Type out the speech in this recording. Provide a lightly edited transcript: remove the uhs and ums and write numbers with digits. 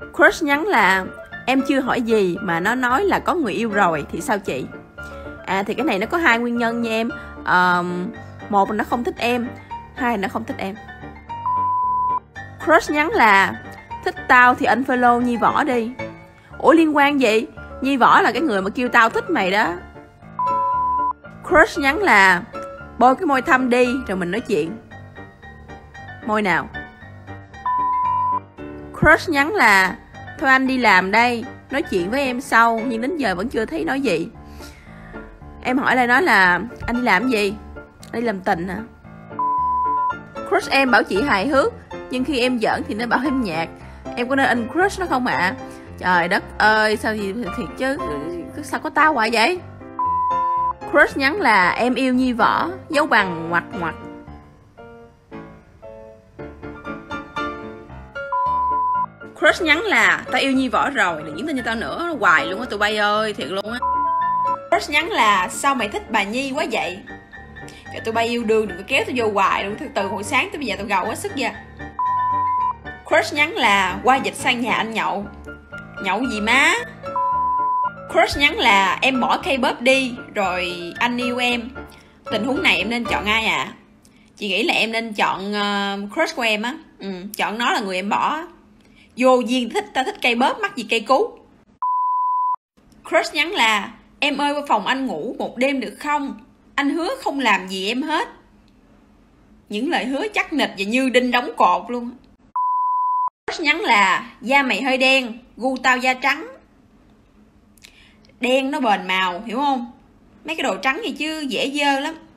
Crush nhắn là em chưa hỏi gì mà nó nói là có người yêu rồi thì sao chị? Thì cái này nó có hai nguyên nhân nha em. Một là nó không thích em, hai là nó không thích em. Crush nhắn là thích tao thì anh follow Nhi Võ đi. Ủa liên quan gì? Nhi Võ là cái người mà kêu tao thích mày đó. Crush nhắn là bôi cái môi thâm đi rồi mình nói chuyện. Môi nào? Crush nhắn là thôi anh đi làm đây, nói chuyện với em sau, nhưng đến giờ vẫn chưa thấy nói gì. Em hỏi lại nói là anh đi làm gì? Anh đi làm tình hả? Crush em bảo chị hài hước, nhưng khi em giỡn thì nó bảo em nhạt. Em có nên anh crush nó không ạ? Trời đất ơi, sao gì thiệt chứ, sao có tao hoài vậy? Crush nhắn là em yêu Nhi Võ, dấu bằng ngoặc ngoặc. Crush nhắn là tao yêu Nhi Võ rồi, đừng nhắn tin cho tao nữa, hoài luôn á tụi bay ơi, thiệt luôn á. Crush nhắn là sao mày thích bà Nhi quá vậy? Trời, tụi bay yêu đương đừng có kéo tao vô hoài luôn, từ hồi sáng tới bây giờ tao gầu quá sức ra. Crush nhắn là qua dịch sang nhà anh nhậu. Nhậu gì má? Crush nhắn là em bỏ K-pop đi rồi anh yêu em. Tình huống này em nên chọn ai à? Chị nghĩ là em nên chọn crush của em á. Chọn nó là người em bỏ. Vô duyên ta thích K-pop mắc gì cây cú. Crush nhắn là em ơi qua phòng anh ngủ một đêm được không? Anh hứa không làm gì em hết. Những lời hứa chắc nịch và như đinh đóng cột luôn. Crush nhắn là da mày hơi đen, gu tao da trắng. Đen nó bền màu, hiểu không? Mấy cái đồ trắng gì chứ dễ dơ lắm.